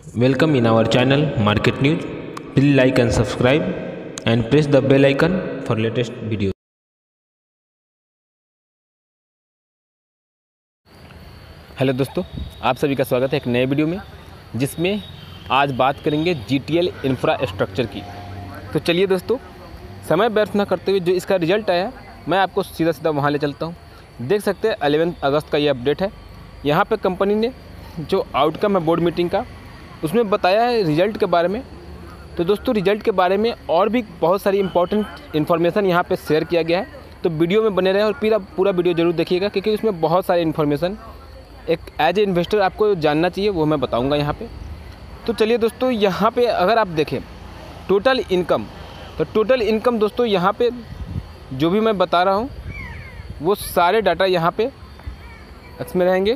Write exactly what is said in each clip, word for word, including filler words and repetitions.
Welcome in our channel Market News. Please like and subscribe and press the bell icon for latest videos. Hello दोस्तों, आप सभी का स्वागत है एक नए वीडियो में, जिसमें आज बात करेंगे जी टी एल इंफ्रास्ट्रक्चर की। तो चलिए दोस्तों, समय व्यर्थ न करते हुए जो इसका रिजल्ट आया मैं आपको सीधा सीधा वहाँ ले चलता हूँ। देख सकते हैं ग्यारह अगस्त का ये अपडेट है। यहाँ पे कंपनी ने जो आउटकम है बोर्ड मीटिंग का, उसमें बताया है रिजल्ट के बारे में। तो दोस्तों, रिजल्ट के बारे में और भी बहुत सारी इंपॉर्टेंट इन्फॉर्मेशन यहाँ पे शेयर किया गया है। तो वीडियो में बने रहें और पूरा पूरा वीडियो ज़रूर देखिएगा, क्योंकि उसमें बहुत सारी इन्फॉर्मेशन एक एज ए इन्वेस्टर आपको जानना चाहिए, वो मैं बताऊँगा यहाँ पे। तो चलिए दोस्तों, यहाँ पे अगर आप देखें टोटल इनकम, तो टोटल इनकम दोस्तों यहाँ पे जो भी मैं बता रहा हूँ वो सारे डाटा यहाँ पे इसमें रहेंगे।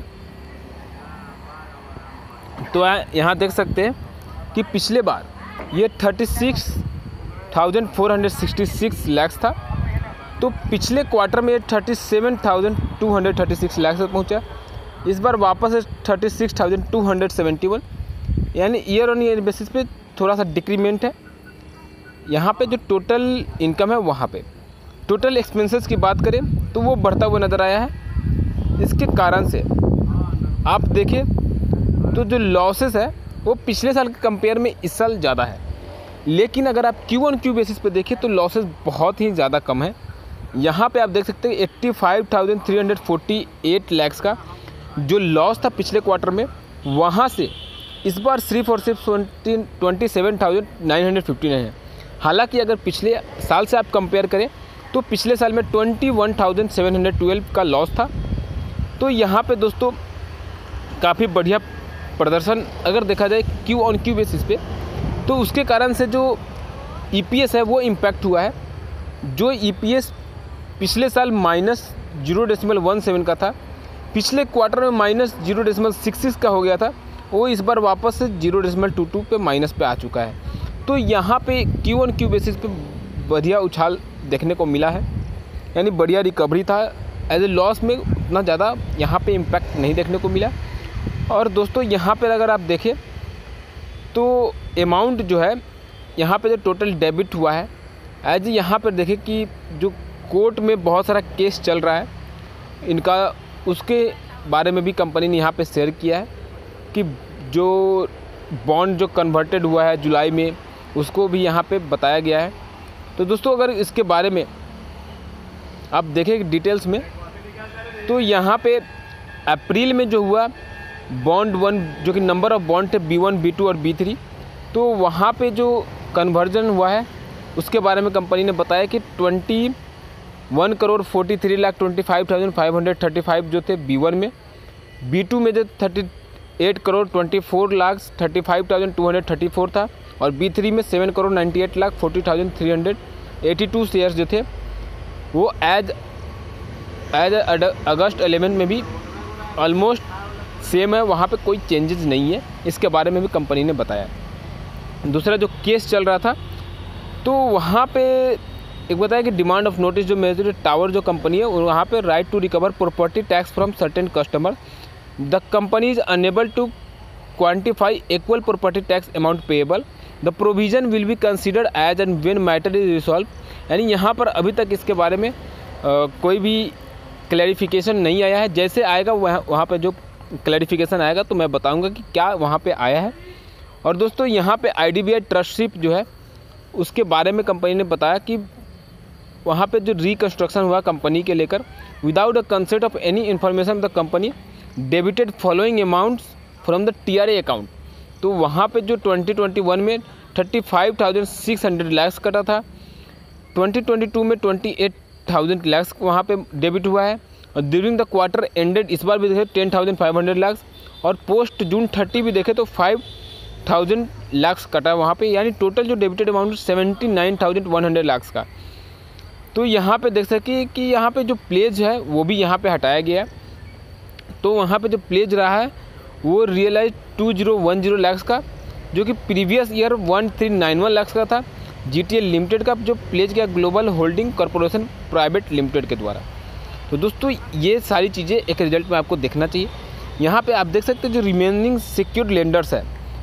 तो यहाँ देख सकते हैं कि पिछले बार ये thirty six thousand four hundred sixty six lakhs था, तो पिछले क्वार्टर में thirty seven thousand two hundred thirty six lakhs तक पहुँचा। इस बार वापस है thirty six thousand two hundred seventy one, यानी ईयर ऑन ईयर बेसिस पे थोड़ा सा डिक्रीमेंट है। यहाँ पे जो टोटल इनकम है वहाँ पे टोटल एक्सपेंसेस की बात करें तो वो बढ़ता हुआ नज़र आया है। इसके कारण से आप देखिए तो जो लॉसेस है वो पिछले साल के कंपेयर में इस साल ज़्यादा है, लेकिन अगर आप क्यू ऑन क्यू बेसिस पे देखें तो लॉसेस बहुत ही ज़्यादा कम है। यहाँ पे आप देख सकते हैं eighty five thousand three hundred forty eight lakhs का जो लॉस था पिछले क्वार्टर में, वहाँ से इस बार सिर्फ और सिर्फ twenty seven thousand nine hundred fifty nine है। हालांकि अगर पिछले साल से आप कंपेयर करें तो पिछले साल में twenty one thousand seven hundred twelve का लॉस था। तो यहाँ पे दोस्तों काफ़ी बढ़िया प्रदर्शन अगर देखा जाए क्यू ऑन क्यू बेसिस पे, तो उसके कारण से जो ई पी एस है वो इम्पैक्ट हुआ है। जो ई पी एस पिछले साल minus zero decimal one seven का था, पिछले क्वार्टर में minus zero decimal six six का हो गया था, वो इस बार वापस से जीरो डेसिमल टू टू पे माइनस पे आ चुका है। तो यहाँ पे क्यू ऑन क्यू बेसिस पे बढ़िया उछाल देखने को मिला है, यानी बढ़िया रिकवरी था। एज ए लॉस में उतना ज़्यादा यहाँ पे इम्पैक्ट नहीं देखने को मिला। और दोस्तों यहाँ पर अगर आप देखें तो अमाउंट जो है यहाँ पे जो टोटल डेबिट हुआ है, एज यहाँ पर देखें कि जो कोर्ट में बहुत सारा केस चल रहा है इनका, उसके बारे में भी कंपनी ने यहाँ पे शेयर किया है कि जो बॉन्ड जो कन्वर्टेड हुआ है जुलाई में, उसको भी यहाँ पे बताया गया है। तो दोस्तों अगर इसके बारे में आप देखें डिटेल्स में, तो यहाँ पे अप्रैल में जो हुआ बॉन्ड वन, जो कि नंबर ऑफ बॉन्ड थे बी वन बी टू और बी थ्री, तो वहाँ पे जो कन्वर्जन हुआ है उसके बारे में कंपनी ने बताया कि twenty one crore forty three lakh twenty five thousand five hundred thirty five जो थे बी वन में, बी टू में जो thirty eight crore twenty four lakh thirty five thousand two hundred thirty four था, और बी थ्री में seven crore ninety eight lakh forty thousand three hundred eighty two shares जो थे वो एज एज अगस्त इलेवन में भी ऑलमोस्ट सेम है, वहाँ पे कोई चेंजेस नहीं है। इसके बारे में भी कंपनी ने बताया। दूसरा जो केस चल रहा था तो वहाँ पे एक बताया कि डिमांड ऑफ नोटिस जो मेजर टावर जो कंपनी है वहाँ पे right to recover property tax from certain customer, the company is unable to quantify equal property tax amount payable, the provision will be considered as and when matter is resolve. यानी यहाँ पर अभी तक इसके बारे में आ, कोई भी क्लैरिफिकेशन नहीं आया है। जैसे आएगा वहाँ वहाँ पर जो क्लैरिफिकेशन आएगा तो मैं बताऊँगा कि क्या वहाँ पर आया है। और दोस्तों यहाँ पर आई डी बी आई ट्रस्टशिप जो है उसके बारे में कंपनी ने बताया कि वहाँ पे जो रिकन्स्ट्रक्शन हुआ कंपनी के लेकर, without a consent of any information the company debited following amounts from the T R A account. तो वहाँ पे जो ट्वेंटी ट्वेंटी वन में thirty five thousand six hundred lakhs कटा था, ट्वेंटी ट्वेंटी टू में ट्वेंटी एट थाउजेंड लैक्स वहाँ पे डेबिट हुआ है, और ड्यूरिंग द क्वार्टर एंडेड इस बार भी देखे ten thousand five hundred lakhs, और पोस्ट जून थर्टी भी देखे तो फाइव थाउजेंड लैक्स कटा है वहाँ पे, यानी टोटल जो debited amount seventy nine thousand one hundred lakhs का। तो यहाँ पे देख सके कि यहाँ पे जो प्लेज है वो भी यहाँ पे हटाया गया है। तो वहाँ पे जो प्लेज रहा है वो realise two zero one zero lakhs का, जो कि previous year one three nine one lakhs का था, जी टी एल लिमिटेड का जो प्लेज किया global holding corporation private limited के द्वारा। तो दोस्तों ये सारी चीज़ें एक रिजल्ट में आपको देखना चाहिए। यहाँ पे आप देख सकते हैं जो रिमेनिंग सिक्योर्ड लेंडर्स है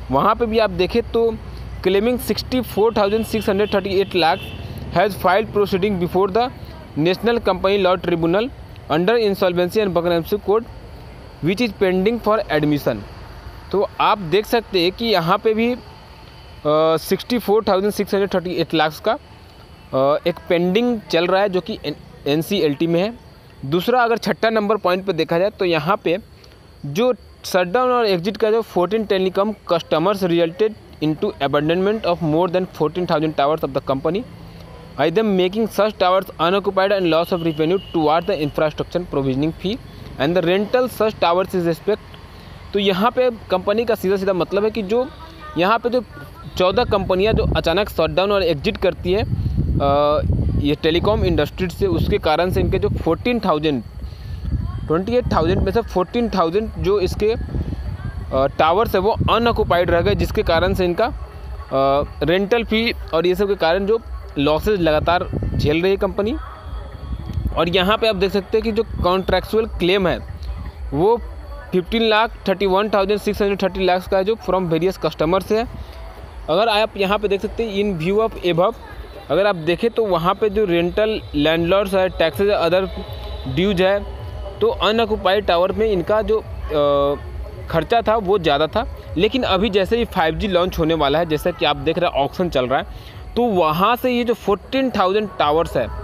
वहाँ पे भी आप देखें तो claiming sixty four thousand six hundred thirty eight lakh has filed proceeding before the national company law tribunal under insolvency and bankruptcy code which is pending for admission. तो आप देख सकते हैं कि यहाँ पे भी sixty four thousand six hundred thirty eight lakh का uh, एक पेंडिंग चल रहा है जो कि एन सी एल टी में है। दूसरा अगर छठा नंबर पॉइंट पे देखा जाए तो यहाँ पे जो शटडाउन और एग्जिट का जो fourteen telecom customers resulted into abandonment of more than fourteen thousand towers of the company I them making such towers unoccupied and loss of revenue toward the infrastructure provisioning fee and the rental such towers is respect. तो यहाँ पे company का सीधा सीधा मतलब है कि जो यहाँ पे जो चौदह कंपनियाँ जो अचानक शटडाउन और एग्जिट करती है आ, ये टेलीकॉम इंडस्ट्री से, उसके कारण से इनके जो fourteen thousand twenty eight thousand में से फोर्टीन थाउजेंड जो इसके टावर्स है वो अनऑक्युपाइड रह गए, जिसके कारण से इनका आ, रेंटल फी और ये सब के कारण जो लॉसेज लगातार झेल रही है कंपनी। और यहाँ पे आप देख सकते हैं कि जो कॉन्ट्रैक्चुअल क्लेम है वो fifteen lakh thirty one thousand six hundred thirty lakh का है जो फ्रॉम वेरियस कस्टमर्स है। अगर आप यहाँ पे देख सकते हैं इन व्यू ऑफ एबव, अगर आप देखें तो वहाँ पे जो रेंटल लैंडलॉर्ड्स है, टैक्सेज, अदर ड्यूज है, तो अनऑक्युपाइड टावर में इनका जो आ, खर्चा था वो ज़्यादा था। लेकिन अभी जैसे ही फाइव जी लॉन्च होने वाला है, जैसा कि आप देख रहे हैं ऑक्शन चल रहा है, तो वहाँ से ये जो फोर्टीन थाउजेंड टावर्स है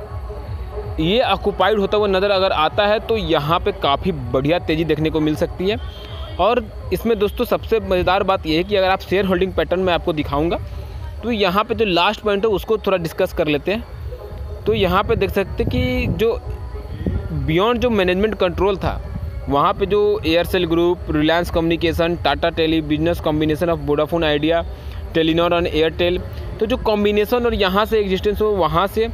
ये ऑक्युपाइड होता हुआ नज़र अगर आता है तो यहाँ पे काफ़ी बढ़िया तेज़ी देखने को मिल सकती है। और इसमें दोस्तों सबसे मज़ेदार बात यह है कि अगर आप शेयर होल्डिंग पैटर्न में आपको दिखाऊंगा तो यहाँ पे जो लास्ट पॉइंट है उसको थोड़ा डिस्कस कर लेते हैं। तो यहाँ पे देख सकते हैं कि जो बियॉन्ड जो मैनेजमेंट कंट्रोल था वहाँ पे जो Aircel group, Reliance communication, Tata tele, business combination of Vodafone Idea, Telenor और एयरटेल, तो जो कॉम्बिनेशन और यहाँ से एग्जिस्टेंस हो वहाँ से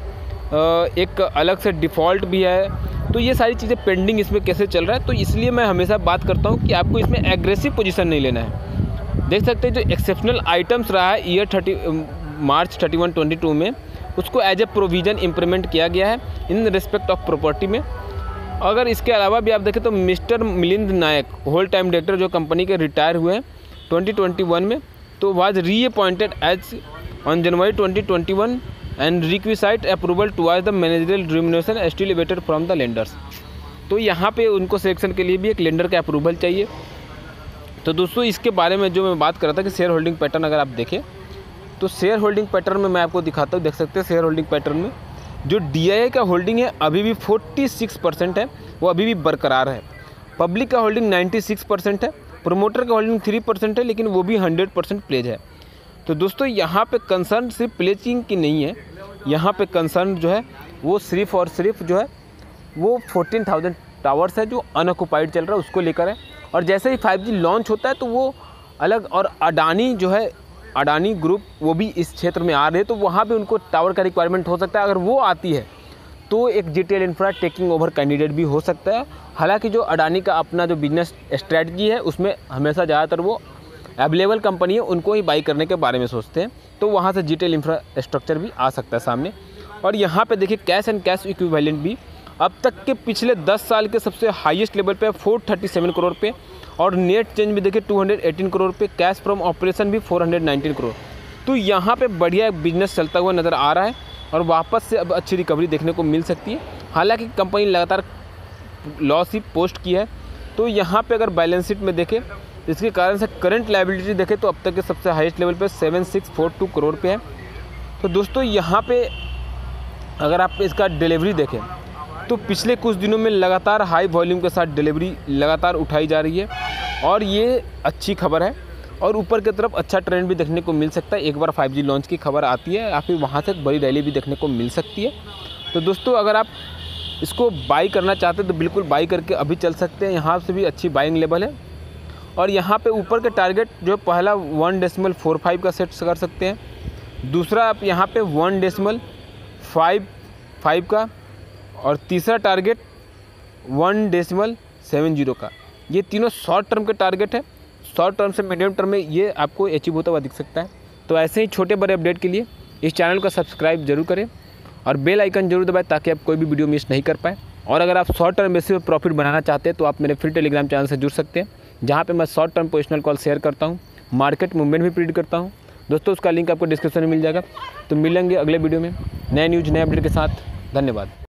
एक अलग से डिफ़ॉल्ट भी है। तो ये सारी चीज़ें पेंडिंग इसमें कैसे चल रहा है, तो इसलिए मैं हमेशा बात करता हूँ कि आपको इसमें एग्रेसिव पोजीशन नहीं लेना है। देख सकते हैं जो एक्सेप्शनल आइटम्स रहा है year thirty March thirty one twenty two में, उसको एज ए प्रोविज़न इम्प्लीमेंट किया गया है इन रिस्पेक्ट ऑफ प्रॉपर्टी में। अगर इसके अलावा भी आप देखें तो mister Milind Nayak, whole time director जो कंपनी के रिटायर हुए हैं ट्वेंटी ट्वेंटी वन में, तो was reappointed as on January twenty twenty one and requisite approval towards the managerial remuneration still awaited from the lenders. तो यहाँ पे उनको सिलेक्शन के लिए भी एक लेंडर का अप्रूवल चाहिए। तो दोस्तों इसके बारे में जो मैं बात कर रहा था कि शेयर होल्डिंग पैटर्न अगर आप देखें तो शेयर होल्डिंग पैटर्न में मैं आपको दिखाता हूँ। देख सकते हैं शेयर होल्डिंग पैटर्न में जो डी आई ए का होल्डिंग है अभी भी फोर्टी सिक्स परसेंट है, वो अभी भी बरकरार है। पब्लिक का होल्डिंग नाइन्टी सिक्स परसेंट है, प्रोमोटर का होल्डिंग थ्री परसेंट है, लेकिन वो भी हंड्रेड परसेंट प्लेज है। तो दोस्तों यहाँ पे कंसर्न सिर्फ प्लेजिंग की नहीं है, यहाँ पे कंसर्न जो है वो सिर्फ और सिर्फ जो है वो फोर्टीन थाउजेंड टावर्स है जो अनऑक्युपाइड चल रहा है उसको लेकर है। और जैसे ही फाइव जी लॉन्च होता है तो वो अलग, और अडानी जो है अडानी ग्रुप वो भी इस क्षेत्र में आ रहे हैं, तो वहाँ पे उनको टावर का रिक्वायरमेंट हो सकता है। अगर वो आती है तो एक GTL Infra taking over candidate भी हो सकता है। हालांकि जो अडानी का अपना जो बिजनेस स्ट्रेटजी है उसमें हमेशा ज़्यादातर वो अवेलेबल कंपनी है उनको ही बाई करने के बारे में सोचते हैं, तो वहाँ से जीटीएल इंफ्रास्ट्रक्चर भी आ सकता है सामने। और यहाँ पे देखिए कैश एंड कैश इक्विवेलेंट भी अब तक के पिछले दस साल के सबसे हाईएस्ट लेवल पे फोर थर्टी सेवन करोड़ पे, और नेट चेंज भी देखिए टू हंड्रेड एटीन करोड़ पे, कैश फ्रॉम ऑपरेशन भी फोर हंड्रेड नाइनटीन करोड़। तो यहाँ पे बढ़िया बिजनेस चलता हुआ नज़र आ रहा है और वापस से अब अच्छी रिकवरी देखने को मिल सकती है। हालांकि कंपनी लगातार लॉस ही पोस्ट की है। तो यहाँ पे अगर बैलेंस शीट में देखें इसके कारण से करंट लायबिलिटी देखें तो अब तक के सबसे हाईएस्ट लेवल पे seven six four two crore पे है। तो दोस्तों यहाँ पे अगर आप इसका डिलीवरी देखें तो पिछले कुछ दिनों में लगातार हाई वॉल्यूम के साथ डिलीवरी लगातार उठाई जा रही है और ये अच्छी खबर है। और ऊपर की तरफ अच्छा ट्रेंड भी देखने को मिल सकता है। एक बार फाइव जी लॉन्च की खबर आती है या फिर वहाँ से बड़ी रैली भी देखने को मिल सकती है। तो दोस्तों अगर आप इसको बाई करना चाहते हैं तो बिल्कुल बाई करके अभी चल सकते हैं, यहाँ से भी अच्छी बाइंग लेवल है। और यहाँ पे ऊपर के टारगेट जो पहला वन डेसिमल फोर फाइव का सेट कर सकते हैं, दूसरा आप यहाँ पे वन डेसिमल फाइव फाइव का, और तीसरा target one decimal seven zero का। ये तीनों शॉर्ट टर्म के टारगेट है। शॉर्ट टर्म से मीडियम टर्म में ये आपको अचीव होता हुआ दिख सकता है। तो ऐसे ही छोटे बड़े अपडेट के लिए इस चैनल को सब्सक्राइब जरूर करें और बेल आइकन जरूर दबाएं ताकि आप कोई भी वीडियो मिस नहीं कर पाएँ। और अगर आप शॉर्ट टर्म बेसिस पर प्रॉफिट बनाना चाहते हैं तो आप मेरे फ्री टेलीग्राम चैनल से जुड़ सकते हैं, जहाँ पे मैं short term positional call share करता हूँ, मार्केट मूवमेंट भी प्रिडिक्ट करता हूँ दोस्तों। उसका लिंक आपको डिस्क्रिप्शन में मिल जाएगा। तो मिलेंगे अगले वीडियो में नए न्यूज़ नए अपडेट के साथ। धन्यवाद।